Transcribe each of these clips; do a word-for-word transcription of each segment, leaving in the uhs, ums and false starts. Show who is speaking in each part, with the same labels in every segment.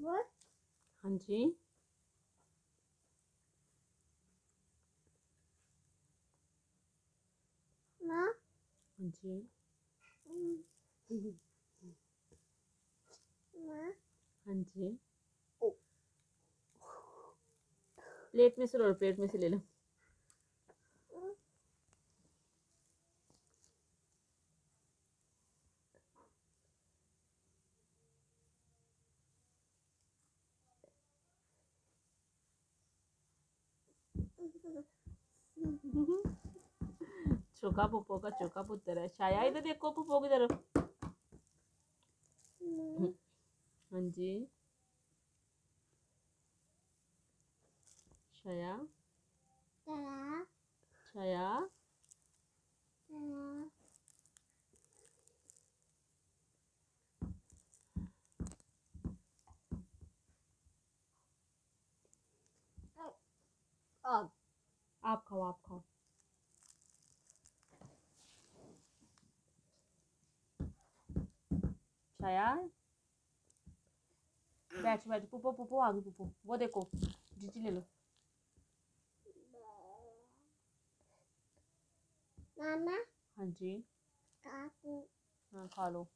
Speaker 1: हाँ जी
Speaker 2: माँ
Speaker 1: हाँ जी
Speaker 2: माँ
Speaker 1: हाँ जी प्लेट में से लो प्लेट में से ले लो चोका पुप्पो का चोका पुत्र है। छाया इधर देखो पुप्पो की तरफ। हाँ जी छाया छाया
Speaker 2: अब
Speaker 1: आप खाओ आप खाओ। छाया बैठ बैठ पुप्पो पुप्पो आ गई पुप्पो वो देखो जीजी ले लो।
Speaker 2: मामा
Speaker 1: हाँ जी
Speaker 2: काकू
Speaker 1: हाँ खा लो।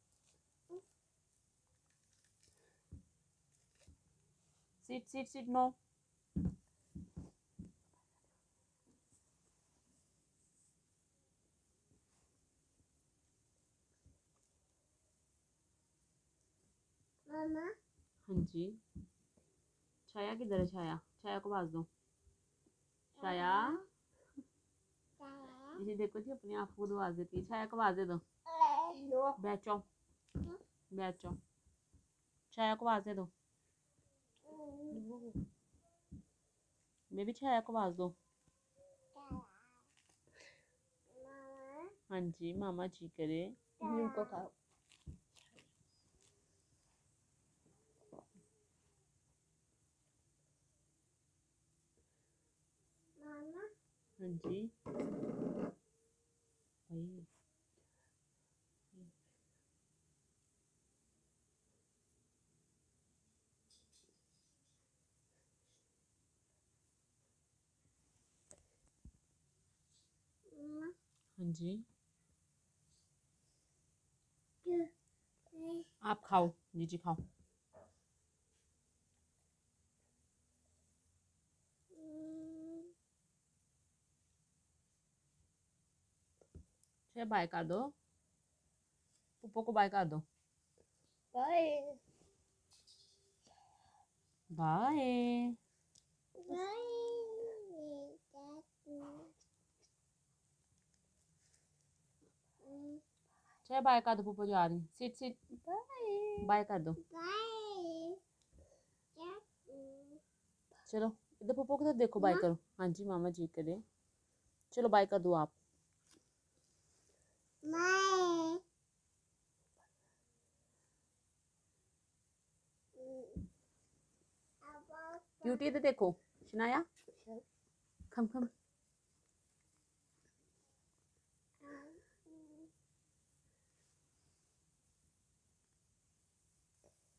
Speaker 1: Sit sit sit no.
Speaker 2: मामा
Speaker 1: हाँ जी छाया किधर है छाया छाया को भाज दो। छाया जी देखो जी अपने आप को आवाज देती है। छाया को आवाज दे दो। बैठो बैठो छाया को आवाज दे दो। मैं भी छाया को आवाज दो। हाँ जी मामा जी करे।
Speaker 2: निम्को खाओ। मामा
Speaker 1: हाँ जी भाई हाँ जी आप खाओ जीजी खाओ। छाया बाय कर दो पुप्पो को बाय कर दो।
Speaker 2: Bye
Speaker 1: bye
Speaker 2: bye
Speaker 1: Chhaya bye कर दो पुप्पो जा रही सिट सिट
Speaker 2: बाय
Speaker 1: बाय कर दो।
Speaker 2: बाय
Speaker 1: चलो इधर पुप्पो की तरफ देखो बाय करो। हाँ जी मामा जी करे। चलो बाय कर दो आप।
Speaker 2: बाय
Speaker 1: क्यूटी इधर देखो शनाया खम खम।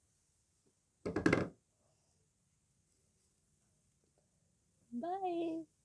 Speaker 2: बाय